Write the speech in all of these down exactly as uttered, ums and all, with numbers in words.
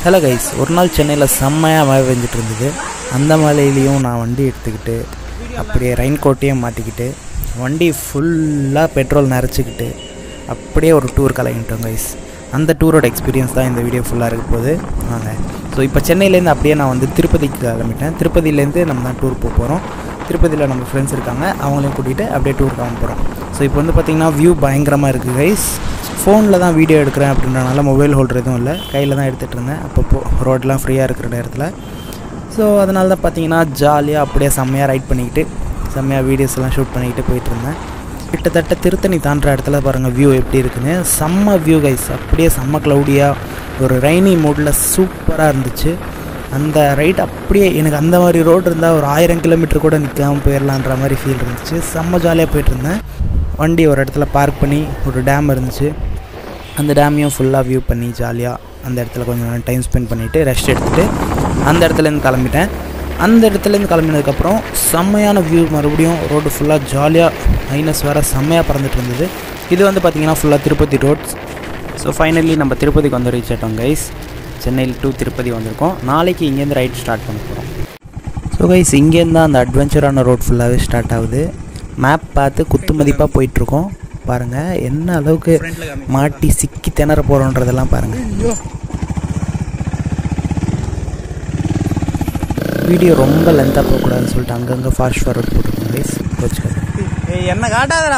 Hello guys, ஒரு நாள் சென்னையில் செம்மையாக மழை பெஞ்சிட்டு இருந்தது. அந்த மழையிலையும் நான் வண்டி எடுத்துக்கிட்டு அப்படியே ரெயின் கோட்டையும் மாட்டிக்கிட்டு வண்டி ஃபுல்லாக பெட்ரோல் நிறச்சிக்கிட்டு அப்படியே ஒரு டூர் கலங்கிட்டோம் கைஸ். அந்த டூரோட எக்ஸ்பீரியன்ஸ் தான் இந்த வீடியோ ஃபுல்லாக இருக்க போகுது. வாங்க. ஸோ இப்போ சென்னையிலேருந்து அப்படியே நான் வந்து திருப்பதிக்கு கிளம்பிட்டேன். திருப்பதியிலேருந்து நம்ம தான் டூர் போக போகிறோம். திருப்பதியில் நம்ம ஃப்ரெண்ட்ஸ் இருக்காங்க, அவங்களையும் கூட்டிகிட்டு அப்படியே டூர் கிளம்ப போகிறோம். ஸோ இப்போ வந்து பார்த்திங்கன்னா வியூ பயங்கரமாக இருக்குது கைஸ். ஃபோனில் தான் வீடியோ எடுக்கிறேன் அப்படின்றனால மொபைல் ஹோல்டர் எதுவும் இல்லை, கையில் தான் எடுத்துகிட்டு இருந்தேன் அப்பப்போ ரோடெலாம் ஃப்ரீயாக இருக்கிற நேரத்தில். ஸோ அதனால தான் பார்த்தீங்கன்னா ஜாலியாக அப்படியே செம்மையாக ரைட் பண்ணிக்கிட்டு செம்மையாக வீடியோஸ் எல்லாம் ஷூட் பண்ணிக்கிட்டு போயிட்டு இருந்தேன். கிட்டத்தட்ட திருத்தணி தாண்டுற இடத்துல பாருங்கள் வியூ எப்படி இருக்குன்னு. செம்ம வியூ கைஸ், அப்படியே செம்ம க்ளவுடியாக ஒரு ரெய்னி மூடில் சூப்பராக இருந்துச்சு. அந்த ரைட் அப்படியே எனக்கு அந்த மாதிரி ரோடு இருந்தால் ஒரு ஆயிரம் கிலோமீட்டர் கூட நிற்காமல் போயிடலான்ற மாதிரி ஃபீல் இருந்துச்சு. செம்ம ஜாலியாக போயிட்டுருந்தேன். வண்டி ஒரு இடத்துல பார்க் பண்ணி ஒரு டேம் இருந்துச்சு, அந்த டேமையும் ஃபுல்லாக வியூ பண்ணி ஜாலியாக அந்த இடத்துல கொஞ்சம் நேரம் டைம் ஸ்பெண்ட் பண்ணிவிட்டு ரெஸ்ட் எடுத்துகிட்டு அந்த இடத்துலேருந்து கிளம்பிட்டேன். அந்த இடத்துலேருந்து கிளம்பினதுக்கப்புறம் செம்மையான வியூ, மறுபடியும் ரோடு ஃபுல்லாக ஜாலியாக மைனஸ் வேறு செம்மையாக பறந்துட்டு இருந்தது. இது வந்து பார்த்திங்கன்னா ஃபுல்லாக திருப்பதி ரோட்ஸ். ஸோ ஃபைனலி நம்ம திருப்பதிக்கு வந்து ரீச் ஆகிட்டோம் கைஸ். சென்னையில் டூ திருப்பதி வந்திருக்கோம். நாளைக்கு இங்கேருந்து ரைட் ஸ்டார்ட் பண்ண போகிறோம். ஸோ கைஸ், இங்கேருந்து அந்த அட்வென்ச்சரான ரோட் ஃபுல்லாகவே ஸ்டார்ட் ஆகுது. மேப் பார்த்து குத்து மதிப்பாக போயிட்டுருக்கோம். பாருங்கள் என்ன அளவுக்கு மாட்டி சிக்கி திணற போகிறோன்றதெல்லாம் பாருங்கள். வீடியோ ரொம்ப லென்த்தாக போகக்கூடாதுன்னு சொல்லிட்டு அங்கங்கே ஃபாஸ்ட் ஃபார்வர்ட் போட்டுருக்கோம் கைஸ், வச்சுக்கோங்க. என்ன காட்டாதடா.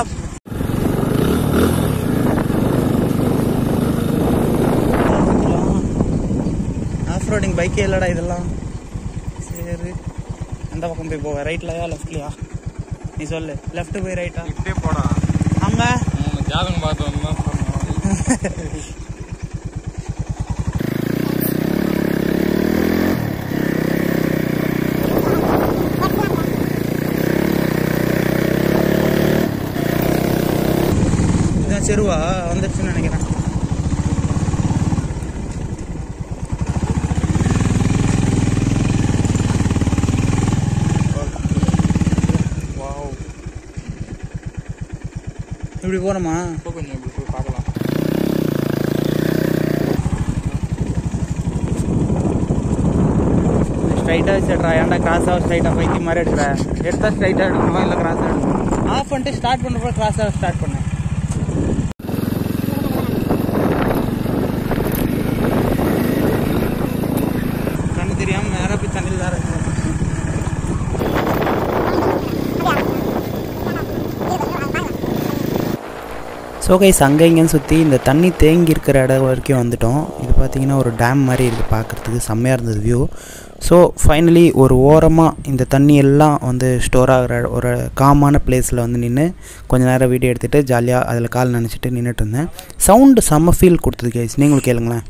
ஆஃப் ரோடிங் பைக்கே இல்லைடா இதெல்லாம். சரி, அந்த பக்கம் போய் போவேன். ரைட்லையா லெஃப்ட்லையா நீ சொல்லு. லெஃப்ட் போய் ரைட்டா? இப்படியே போடா. அங்க ஜாதகம் பார்த்து வந்தா இதான் செருவா வந்துருச்சுன்னு நினைக்கிறேன். இப்படி போகிறோமா? கொஞ்சம் இப்படி போய் பார்க்கலாம். ஸ்ட்ரைட்டாக வச்சுட்றா. ஏன்டா கிராஸாக ஸ்ட்ரைட்டாக பைத்தி மாதிரி எடுக்கிற? எடுத்தால் ஸ்ட்ரைட்டாக எடுக்கணுமா இல்லை கிராஸாக எடுக்கணும்? ஆஃப் பண்ணிட்டு ஸ்டார்ட் பண்ணுறப்போ கிராஸாக ஸ்டார்ட் பண்ணேன். கண்ணு தெரியாமல் நேராக போய் தண்ணியில் தான் இருக்கு. ஸோ கைஸ், அங்கே இங்கேன்னு சுற்றி இந்த தண்ணி தேங்கி இருக்கிற இடம் வரைக்கும் வந்துட்டோம். இது பார்த்திங்கன்னா ஒரு டேம் மாதிரி இருக்குது, பார்க்குறதுக்கு செம்மையாக இருந்தது வியூ. ஸோ ஃபைனலி ஒரு ஓரமாக இந்த தண்ணி எல்லாம் வந்து ஸ்டோர் ஆகிற ஒரு காமான பிளேஸில் வந்து நின்று கொஞ்சம் நேரம் வீடியோ எடுத்துகிட்டு ஜாலியாக அதில் கால் நினச்சிட்டு நின்றுட்டு இருந்தேன். சவுண்டு செம்ம ஃபீல் கொடுத்தது கைஸ், நீங்களும் கேளுங்களேன்.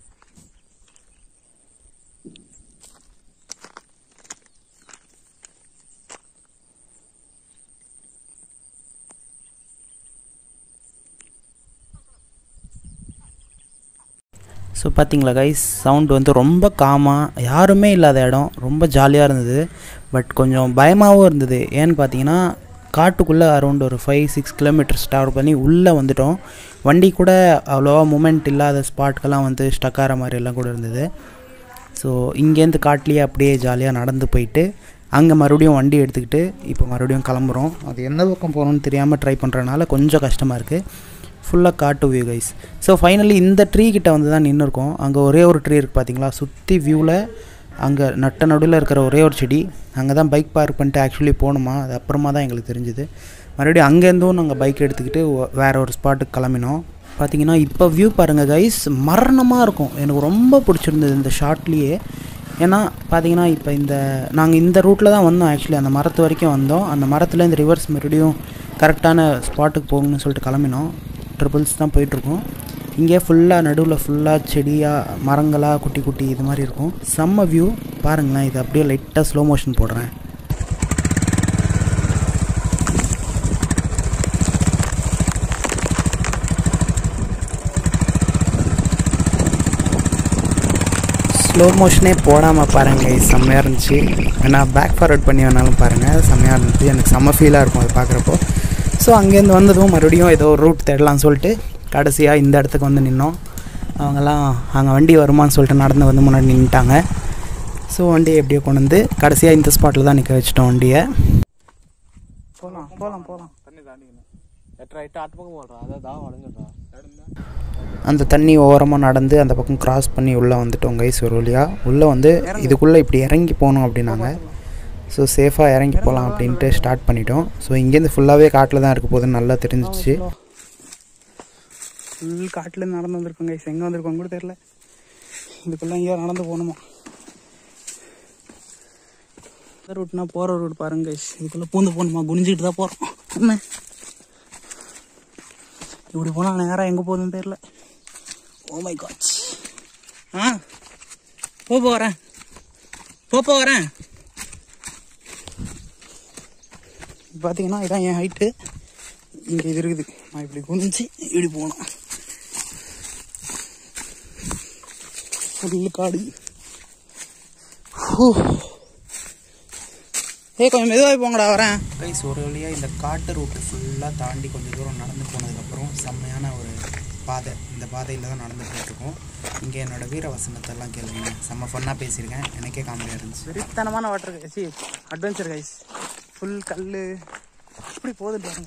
ஸோ பார்த்தீங்களா கைஸ், சவுண்டு வந்து ரொம்ப காமாக, யாருமே இல்லாத இடம், ரொம்ப ஜாலியாக இருந்தது. பட் கொஞ்சம் பயமாகவும் இருந்தது. ஏன்னு பார்த்தீங்கன்னா காட்டுக்குள்ளே அரௌண்ட் ஒரு ஃபைவ் சிக்ஸ் கிலோமீட்டர்ஸ் ட்ராவல் பண்ணி உள்ளே வந்துட்டோம். வண்டி கூட அவ்வளோவா மூமெண்ட் இல்லாத ஸ்பாட்கெல்லாம் வந்து ஸ்டக் ஆகிற மாதிரி எல்லாம் கூட இருந்தது. ஸோ இங்கேருந்து காட்டிலேயே அப்படியே ஜாலியாக நடந்து போயிட்டு அங்கே மறுபடியும் வண்டி எடுத்துக்கிட்டு இப்போ மறுபடியும் கிளம்புறோம். அது எந்த பக்கம் போகணுன்னு தெரியாமல் ட்ரை பண்ணுறதுனால கொஞ்சம் கஷ்டமாக இருக்குது. ஃபுல்லாக காட்டு வியூ கைஸ். ஸோ ஃபைனலி இந்த ட்ரீ கிட்ட வந்து தான் நின்று இருக்கோம். அங்கே ஒரே ஒரு ட்ரீ இருக்குது பார்த்தீங்களா, சுற்றி வியூவில் அங்கே நட்ட நடுவில் இருக்கிற ஒரே ஒரு செடி. அங்கே தான் பைக் பார்க் பண்ணிட்டு ஆக்சுவலி போகணுமா, அது அப்புறமா தான் எங்களுக்கு தெரிஞ்சுது. மறுபடியும் அங்கேருந்தும் நாங்கள் பைக் எடுத்துக்கிட்டு வேறு ஒரு ஸ்பாட்டுக்கு கிளம்பினோம். பார்த்தீங்கன்னா இப்போ வியூ பாருங்கள் கைஸ், மரணமாக இருக்கும். எனக்கு ரொம்ப பிடிச்சிருந்தது இந்த ஷார்ட்லேயே. ஏன்னா பார்த்தீங்கன்னா இப்போ இந்த நாங்கள் இந்த ரூட்டில் தான் வந்தோம். ஆக்சுவலி அந்த மரத்து வரைக்கும் வந்தோம். அந்த மரத்தில் இந்த ரிவர்ஸ் மறுபடியும் கரெக்டான ஸ்பாட்டுக்கு போகணும்னு சொல்லிட்டு கிளம்பினோம். ட்ரிபிள்ஸ் தான் போயிட்டுருக்கோம். இங்கே ஃபுல்லாக நடுவில் ஃபுல்லாக செடியாக மரங்களாக குட்டி குட்டி இது மாதிரி இருக்கும். செம்ம வியூ பாருங்களேன். இது அப்படியே லைட்டாக ஸ்லோ மோஷன் போடுறேன். ஸ்லோ மோஷனே போடாமல் பாருங்கள், செம்மையாக இருந்துச்சு. ஏன்னா பேக் ஃபார்வர்ட் பண்ணி வேணாலும் பாருங்கள், செம்மையாக இருந்துச்சு. எனக்கு செம்ம ஃபீலாக இருக்கும் அது பார்க்குறப்போ. ஸோ அங்கேருந்து வந்ததும் மறுபடியும் ஏதோ ரூட் தேடலாம்னு சொல்லிட்டு கடைசியாக இந்த இடத்துக்கு வந்து நின்னோம். அவங்கெல்லாம் அங்கே வண்டி வருமானு சொல்லிட்டு நடந்து வந்து முன்னாடி நின்றுட்டாங்க. ஸோ வண்டியை எப்படியோ கொண்டு வந்து கடைசியாக இந்த ஸ்பாட்டில் தான் நிற்க வச்சிட்டோம் வண்டியை. போகலாம் போகலாம் போகலாம் தண்ணி தாண்டிக்கணும். அந்த தண்ணி ஓரமாக நடந்து அந்த பக்கம் கிராஸ் பண்ணி உள்ளே வந்துட்டோம் கைஸ். ஒரு வழியாக உள்ளே வந்து இதுக்குள்ளே இப்படி இறங்கி போகணும் அப்படின்னாங்க. ஸோ சேஃபாக இறங்கி போகலாம் அப்படின்ட்டு ஸ்டார்ட் பண்ணிட்டோம். ஸோ இங்கேருந்து ஃபுல்லாகவே காட்டில் தான் இருக்க போகுதுன்னு நல்லா தெரிஞ்சிச்சு. ஃபுல் காட்டில் நடந்து வந்திருக்கோம் கைஸ். எங்கே வந்திருக்கோம் கூட தெரியல. இதுக்குள்ளே எங்கேயோ நடந்து போகணுமா. ரூட்னா போகிற ரூட் பாருங்க கைஸ். இதுக்குள்ளே பூந்து போகணுமா, குனிஞ்சிக்கிட்டு தான் போகிறோம். என்ன இப்படி போனால் நேராக எங்கே போகுதுன்னு தெரியல. Oh my God. ஆ போ போகிறேன் போ போகிறேன் பார்த்தீங்கன்னா இதான் என் ஹைட்டு. இங்கே இது இருக்குது. நான் இப்படி குனிஞ்சு இப்படி போகணும். ஃபுல்லு காடு. ஏ கொஞ்சம் மெதுவாக போங்கடா வரேன் கைஸ். ஒரு வழியாக இந்த காட்டு ரூட்டு ஃபுல்லாக தாண்டி கொஞ்சம் தூரம் நடந்து போனதுக்கப்புறம் செம்மையான ஒரு பாதை. இந்த பாதையில் தான் நடந்து போயிட்டுருக்கோம். இங்கே என்னோடய வீர வசனத்தெல்லாம் கேளுங்க. செம்ம ஃபன்னாக பேசியிருக்கேன். எனக்கே காமெடியாக இருந்துச்சு. வெறித்தனமான water guys, adventure guys. Full கல் இப்படி போகுது பாருங்க.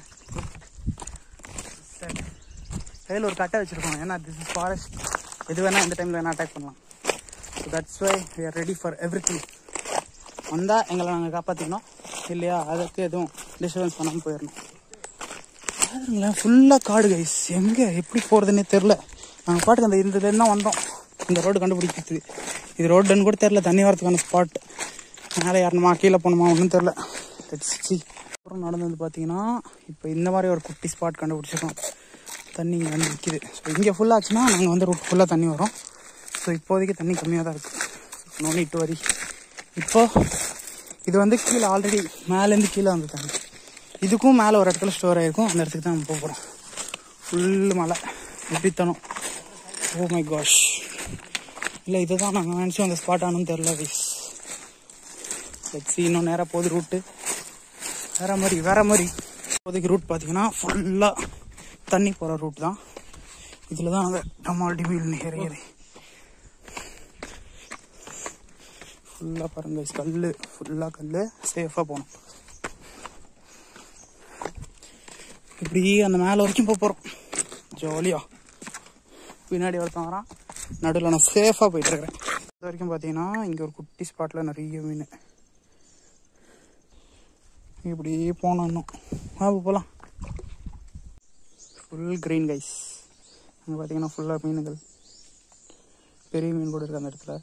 கையில் ஒரு கட்டை வச்சுருக்கோம். ஏன்னா திஸ் இஸ் ஃபாரஸ்ட். எது வேணால் இந்த டைமில் வேணால் அட்டாக் பண்ணலாம். So that's why we are ready for everything. வந்தால் எங்களை நாங்கள் காப்பாற்றிக்கணும், இல்லையா அதுக்கு எதுவும் டிஸ்டர்பன்ஸ் பண்ணாமல் போயிடணும். பாருங்களேன் ஃபுல்லாக காடு கைஸ். எங்கே எப்படி போகிறதுன்னே தெரில. நாங்கள் பாட்டுக்கு அந்த இந்த தான் வந்தோம் இந்த ரோடு கண்டுபிடிக்கிறது. இது ரோடுன்னு கூட தெரில. தண்ணி வரதுக்கான ஸ்பாட். மேலே ஏறணுமா கீழே போகணுமா ஒன்றும் தெரில. சி அப்புறம் நடந்து வந்து பார்த்தீங்கன்னா இப்போ இந்த மாதிரி ஒரு குட்டி ஸ்பாட் கண்டுபிடிச்சிருக்கோம். தண்ணி இங்கே வந்து நிற்கிது. ஸோ இங்கே ஃபுல்லாச்சுன்னா நாங்கள் வந்து ரூட் ஃபுல்லாக தண்ணி வரும். ஸோ இப்போதைக்கு தண்ணி கம்மியாக தான் இருக்குது. No need to worry. இப்போ இது வந்து கீழே ஆல்ரெடி மேலேருந்து கீழே வந்து தண்ணி. இதுக்கும் மேலே ஒரு இடத்துல ஸ்டோர் ஆகிருக்கும். அந்த இடத்துக்கு தான் நம்ம போக போகிறோம். ஃபுல்லு மலை எப்படித்தனும். Oh my cash. இல்லை இதை தான் நாங்கள் நினச்சோம் அந்த ஸ்பாட் ஆனும் தெரில கைஸ். வச்சு இன்னும் நேராக போகுது ரூட்டு. வேறு மாதிரி வேறு மாதிரி இப்போதைக்கு ரூட் பார்த்தீங்கன்னா ஃபுல்லாக தண்ணி போகிற ரூட் தான். இதில் தான் நாங்கள் டமால் டிமில் ஏறி ஃபுல்லாக பாருங்க கல் ஃபுல்லாக கல். சேஃபாக போகணும். இப்படி அந்த மேலே வரைக்கும் போக போகிறோம் ஜாலியாக. பின்னாடி ஒருத்தன் வரான், நடுவில் நான் சேஃபாக போயிட்டுருக்கிறேன். இது வரைக்கும் பார்த்தீங்கன்னா இங்கே ஒரு குட்டி ஸ்பாட்டில் நிறைய மீன். இப்படி போனோம் இன்னும் ஆ போகலாம். Full green guys. அங்கே பார்த்தீங்கன்னா ஃபுல்லாக மீன்கள், பெரிய மீன் கூட இருக்குது அந்த இடத்துல.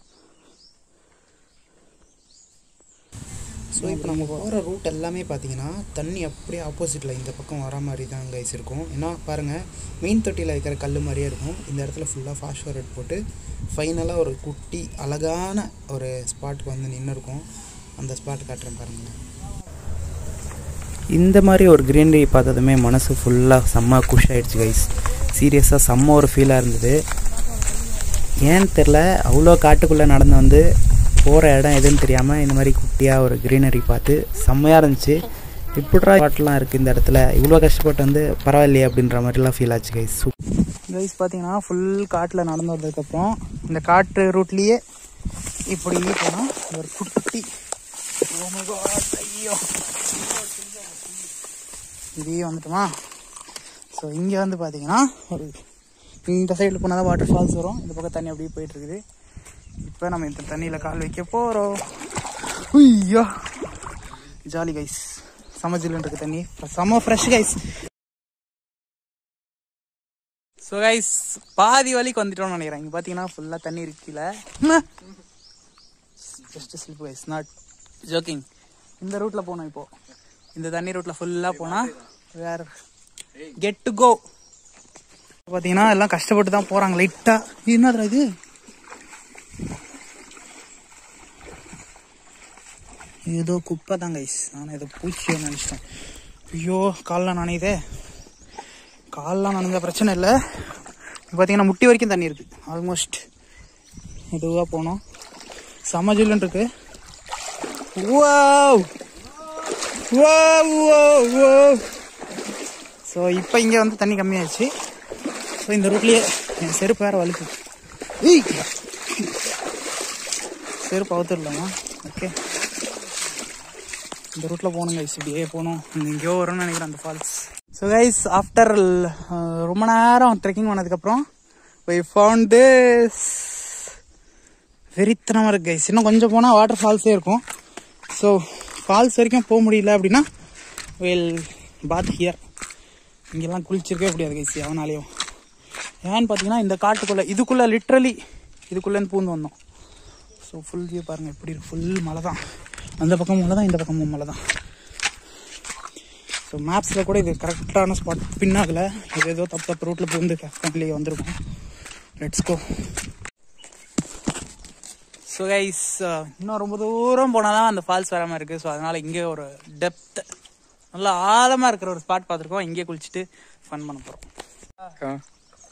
ஸோ இப்போ நம்ம போகிற ரூட் எல்லாமே பார்த்தீங்கன்னா தண்ணி அப்படியே ஆப்போசிட்டில் இந்த பக்கம் வர மாதிரி தான் கைஸ் இருக்கும். ஏன்னா பாருங்கள் மீன் தொட்டியில் வைக்கிற கல் மாதிரியே இருக்கும். இந்த இடத்துல ஃபுல்லாக ஃபாஸ்ட் ஃபார்வர்ட் போட்டு ஃபைனலாக ஒரு குட்டி அழகான ஒரு ஸ்பாட்டுக்கு வந்து நின்று இருக்கும். அந்த ஸ்பாட் காட்டுறேன் பாருங்கள். இந்த மாதிரி ஒரு க்ரீனரி பார்த்ததுமே மனசு ஃபுல்லாக செம்ம குஷ் ஆகிடுச்சு கைஸ். சீரியஸாக செம்ம ஒரு ஃபீலாக இருந்தது. ஏன்னு தெரில, அவ்வளோ காட்டுக்குள்ளே நடந்து வந்து போகிற இடம் எதுன்னு தெரியாமல் இந்த மாதிரி குட்டியாக ஒரு க்ரீனரி பார்த்து செம்மையாக இருந்துச்சு. இப்படிரா பாட்டெலாம் இருக்குது இந்த இடத்துல, இவ்வளோ கஷ்டப்பட்டு வந்து பரவாயில்லையே அப்படின்ற மாதிரிலாம் ஃபீல் ஆச்சு கைஸ். கைஸ் பார்த்தீங்கன்னா ஃபுல் காட்டில் நடந்து வந்ததுக்கப்புறம் இந்த காட்டு ரூட்லேயே இப்படி போனால் ஒரு குட்டி ஐயோ இதையே வந்துட்டோமா. ஸோ இங்கே வந்து பார்த்தீங்கன்னா ஒரு இந்த சைடில் போனால் தான் வாட்டர் ஃபால்ஸ் வரும். இந்த பக்கம் தண்ணி அப்படியே போயிட்டுருக்குது. இப்போ நம்ம இந்த தண்ணியில் கால் வைக்க போகிறோம். ஐயோ ஜாலி கைஸ். செம ஜில்லுன்னு இருக்குது தண்ணி, செம ஃப்ரெஷ் கைஸ். ஸோ கைஸ் பாதி வலிக்கு வந்துட்டோம்னு நினைக்கிறேன். இங்கே பார்த்தீங்கன்னா ஃபுல்லாக தண்ணி இருக்குல்ல. Just slip guys, not joking. இந்த ரூட்டில் போகணும். இப்போது இந்த தண்ணி ரூட்டில் ஃபுல்லாக போனால் வேறு கெட் டு கோ. பார்த்தீங்கன்னா எல்லாம் கஷ்டப்பட்டு தான் போகிறாங்க லைட்டாக. என்னதுடா இது? ஏதோ குப்பை தான் கைஸ். நான் ஏதோ பூச்சியோ நினச்சிட்டேன். ஐயோ காலெலாம் நனையுதே. காலெலாம் நனைஞ்ச பிரச்சனை இல்லை. பார்த்தீங்கன்னா முட்டி வரைக்கும் தண்ணி இருக்குது ஆல்மோஸ்ட். மெதுவாக போனோம். செம ஜில்லுன்னு இருக்கு. Wow wow wow wow. So இப்போ இங்கே வந்து தண்ணி கம்மியாகிடுச்சு. ஸோ இந்த ரூட்லேயே என் செருப்பு வேறு வலிக்கு. செருப்பு அவுத்துடலாமா? ஓகே, இந்த ரூட்டில் போகணும் கைஸ். இப்படியே போகணும். எங்கேயோ வரும்னு நினைக்கிறேன் அந்த ஃபால்ஸ். ஸோ கைஸ், ஆஃப்டர் ரொம்ப நேரம் ட்ரெக்கிங் பண்ணதுக்கப்புறம் we found this. வெறித்தனமாக இருக்குது கைஸ். இன்னும் கொஞ்சம் போனால் வாட்டர் ஃபால்ஸே இருக்கும். ஸோ ஃபால்ஸ் வரைக்கும் போக முடியல அப்படின்னா we'll bath here. இங்கெல்லாம் குளிச்சிருக்கவே முடியாது கைஸ் அவனாலேயும். ஏன்னு பார்த்தீங்கன்னா இந்த காட்டுக்குள்ளே இதுக்குள்ளே லிட்ரலி இதுக்குள்ளேருந்து பூந்து வந்தோம். ஸோ ஃபுல் வியூ பாருங்கள் எப்படி இருக்குது. ஃபுல் மலை தான். அந்த பக்கம் மலை தான், இந்த பக்கமும் மலை தான். ஸோ மேப்ஸில் கூட இது கரெக்டான ஸ்பாட் பின்னாகல. இது ஏதோ தப்பு தப்பு ரூட்டில் பூந்து ஃபேமிலியே வந்திருக்கும். Let's go. ஸோ கைஸ், இன்னும் ரொம்ப தூரம் போனால் தான் அந்த ஃபால்ஸ் வராமல் இருக்குது. ஸோ அதனால் இங்கே ஒரு டெப்த் நல்லா ஆழமாக இருக்கிற ஒரு ஸ்பாட் பார்த்துருக்கோம். இங்கே குளிச்சுட்டு ஃபன் பண்ண போகிறோம்.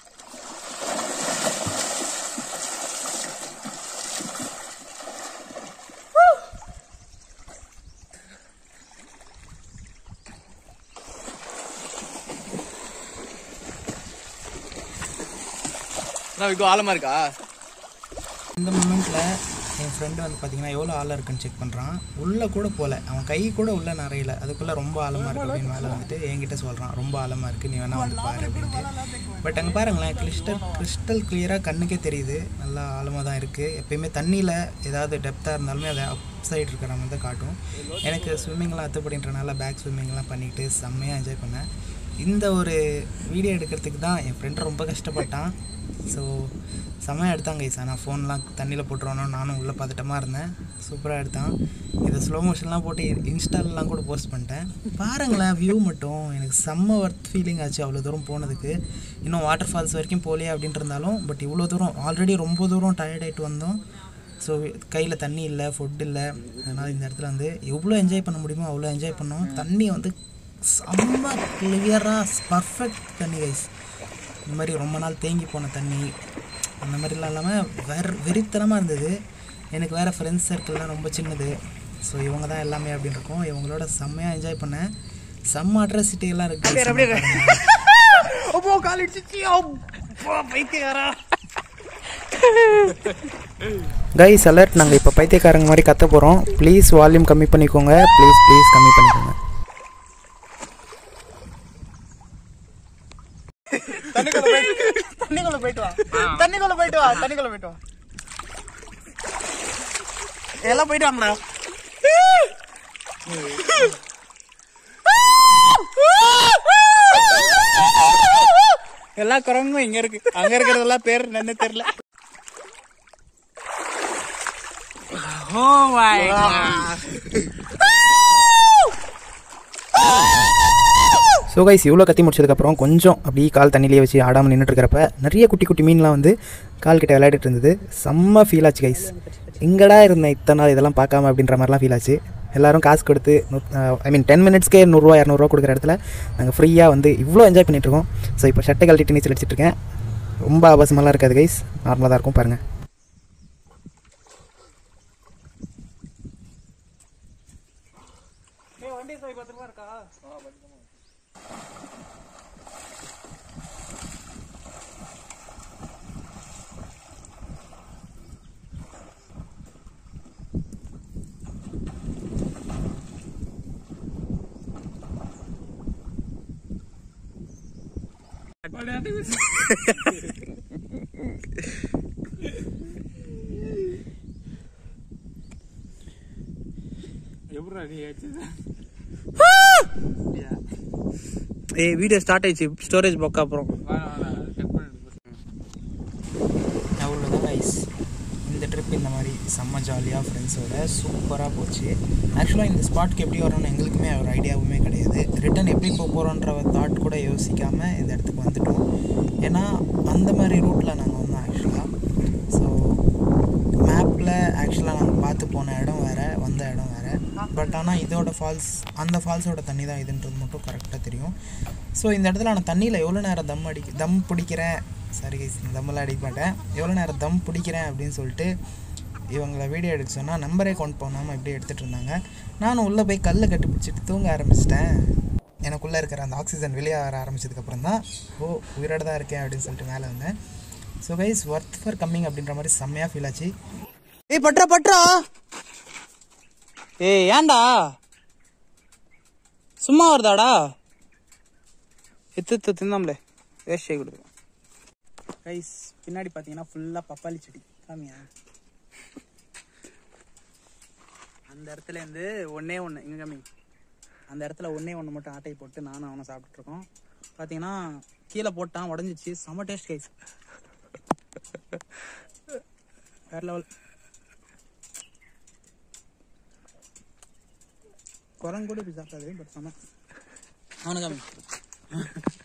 ஆழமா இருக்கா? இந்த மூமெண்ட்ல என் ஃப்ரெண்டு வந்து பார்த்தீங்கன்னா எவ்வளோ ஆழம் இருக்குன்னு செக் பண்ணுறான். உள்ளே கூட போகல, அவன் கை கூட உள்ளே நிறையில. அதுக்குள்ளே ரொம்ப ஆழமாக இருக்குது அப்படின்னு மேலே வந்துட்டு என்கிட்ட சொல்கிறான், ரொம்ப ஆழமாக இருக்குது, நீ வேணா வந்து பாரு அப்படின்ட்டு. பட் அங்கே பாருங்களேன், கிறிஸ்டல் கிறிஸ்டல் கிளியராக கண்ணுக்கே தெரியுது. நல்லா ஆழமாக தான் இருக்குது. எப்பயுமே தண்ணியில் ஏதாவது டெப்த்தாக இருந்தாலுமே அதை அப் சைடு இருக்கிற மாதிரி தான் காட்டும். எனக்கு ஸ்விம்மிங்லாம் அத்துப்படின்றனால பேக் ஸ்விம்மிங்லாம் பண்ணிவிட்டு செம்மையாக என்ஜாய் பண்ணேன். இந்த ஒரு வீடியோ எடுக்கிறதுக்கு தான் என் ஃப்ரெண்டு ரொம்ப கஷ்டப்பட்டான். ஸோ செம்மையாக எடுத்தாங்க கைஸ். நான் ஃபோன்லாம் தண்ணியில் போட்டுருவானோ நானும் உள்ளே பார்த்துட்டமாக இருந்தேன். சூப்பராக எடுத்தான். இதை ஸ்லோ மோஷன்லாம் போட்டு இன்ஸ்டாலெலாம் கூட போஸ்ட் பண்ணிட்டேன். பாருங்களேன் வியூ மட்டும் எனக்கு செம்ம ஒர்த் ஃபீலிங் ஆச்சு அவ்வளோ தூரம் போனதுக்கு. இன்னும் வாட்டர் ஃபால்ஸ் வரைக்கும் போகலையே அப்படின்ட்டு இருந்தாலும் பட் இவ்வளோ தூரம் ஆல்ரெடி ரொம்ப தூரம் டயர்ட் ஆகிட்டு வந்தோம். ஸோ கையில் தண்ணி இல்லை, ஃபுட் இல்லை. அதனால் இந்த இடத்துல வந்து எவ்வளோ என்ஜாய் பண்ண முடியுமோ அவ்வளோ என்ஜாய் பண்ணோம். தண்ணி வந்து செம்ம கிளியராக பர்ஃபெக்ட் தண்ணி கைஸ். இந்த மாதிரி ரொம்ப நாள் தேங்கி போன தண்ணி அந்த மாதிரிலாம் இல்லாமல் வேறு வெறித்தனமாக இருந்தது. எனக்கு வேறு ஃப்ரெண்ட்ஸ் சர்க்கிள்லாம் ரொம்ப சின்னது. ஸோ இவங்க தான் எல்லாமே அப்படின்னு இருக்கும். இவங்களோட செம்மையாக என்ஜாய் பண்ணேன். செம்ம அட்ராசிட்டி எல்லாம் இருக்குது. கைஸ் அலர்ட், நாங்கள் இப்போ பைத்தியக்காரங்க மாதிரி கத்த போகிறோம். ப்ளீஸ் வால்யூம் கம்மி பண்ணிக்கோங்க. ப்ளீஸ் ப்ளீஸ் கம்மி பண்ணிக்கோங்க. தண்ணிக்குள்ள போயிட்டு வா, தண்ணிக்குள்ள போயிட்டு வா, தண்ணிக்குள்ள போயிட்டு வா. எல்லாம் போயிட்டு வாங்கடா. எல்லா குரங்கும் இங்க இருக்கு. அங்க இருக்கிறதெல்லாம் பேர் என்ன தெரியல. Oh my God. So guys, இவ்வளோ கத்தி முடிச்சதுக்கப்புறம் கொஞ்சம் அப்படியே கால் தண்ணியிலே வச்சு ஆடாமல் நின்றுட்டுருக்கிறப்ப நிறைய குட்டி குட்டி மீன்லாம் வந்து கால் கிட்ட விளையாடிட்டு இருந்தது. செம்ம ஃபீல் ஆச்சு கைஸ். எங்கடா இருந்தேன் இத்தனை நாள் இதெல்லாம் பார்க்காம அப்படின்ற மாதிரிலாம் ஃபீல் ஆச்சு. எல்லோரும் காசு கொடுத்து நூ ஐ மீன் டென் மினிட்ஸ்க்கே நூறுரூவா இரநூறுவா கொடுக்குற இடத்துல நாங்கள் ஃப்ரீயாக வந்து இவ்வளோ என்ஜாய் பண்ணிகிட்ருக்கோம். ஸோ இப்போ ஷர்ட்டை கழட்டிட்டு நீச்சல் அடிச்சிட்ருக்கேன். ரொம்ப அவசரமெல்லாம் இருக்காது கைஸ், நார்மலாக தான் இருக்கும். பாருங்கள். ஏய் வீடியோ ஸ்டார்ட் ஆயிடுச்சு. ஸ்டோரேஜ் பக்கா அப்புறம் அவ்வளோதான் கைஸ். இந்த ட்ரிப் இந்த மாதிரி செம்ம ஜாலியாக ஃப்ரெண்ட்ஸோட சூப்பராக போச்சு. ஆக்சுவலாக இந்த ஸ்பாட்க்கு எப்படி வரணும்னு எங்களுக்குமே ஒரு ஐடியாவுமே கிடையாது. ரிட்டன் எப்படி போக போகிறோன்ற தாட் கூட யோசிக்காமல் இந்த இடத்துக்கு வந்துட்டோம். ஏன்னா அந்த மாதிரி ரூட்டில் நாங்கள் வந்தோம் ஆக்சுவலாக. ஸோ மேப்பில் ஆக்சுவலாக நாங்கள் பார்த்து போன இடம் வேறு, வந்த இடம் வேறு. பட் ஆனால் இதோட ஃபால்ஸ் அந்த ஃபால்ஸோட தண்ணி தான் இதுன்றது மட்டும் கரெக்டாக தெரியும். ஸோ இந்த இடத்துல நான் தண்ணியில் எவ்வளோ நேரம் தம் அடி தம் பிடிக்கிறேன் சாரி கைஸ், தம்மெல்லாம் அடிக்க மாட்டேன். எவ்வளோ நேரம் தம் பிடிக்கிறேன் அப்படின்னு சொல்லிட்டு இவங்களை வீடியோ எடுக்க சொன்னால் நம்பரே கவுண்ட் பண்ணாமல் இப்படி எடுத்துகிட்டு இருந்தாங்க. நானும் உள்ளே போய் கல்லை கட்டி பிடிச்சிட்டு தூங்க ஆரம்பிச்சிட்டேன். எனக்குள்ளே இருக்கிற அந்த ஆக்சிஜன் வெளியே வர ஆரம்பிச்சதுக்கப்புறம் தான் ஓ உயிரோடு தான் இருக்கேன் அப்படின்னு சொல்லிட்டு மேலே வந்தேன். So guys worth for coming அப்படின்ற மாதிரி செம்மையாக ஃபீல் ஆச்சு. ஏய் பட்றா பட்றா. ஏய் ஏன்டா சும்மா வருதாடா? எத்து எத்து தின்னாமலே வேஸ்ட் ஆகி கொடுக்கும். கைஸ் பின்னாடி பார்த்தீங்கன்னா ஃபுல்லாக பப்பாளி செடி. காமியா அந்த இடத்துல இருந்து ஒன்றே ஒன்று இங்கே காமி அந்த இடத்துல ஒன்றே ஒன்று மட்டும் ஆட்டை போட்டு நானும் அவனை சாப்பிட்டுருக்கோம். பார்த்தீங்கன்னா கீழே போட்டான் உடஞ்சிச்சு. செம்ம டேஸ்ட் கைஸ், வேற லெவல். குரங்கு கூட இப்படி சாப்பிட்டாது பட் செம்ம. அவனுக்கு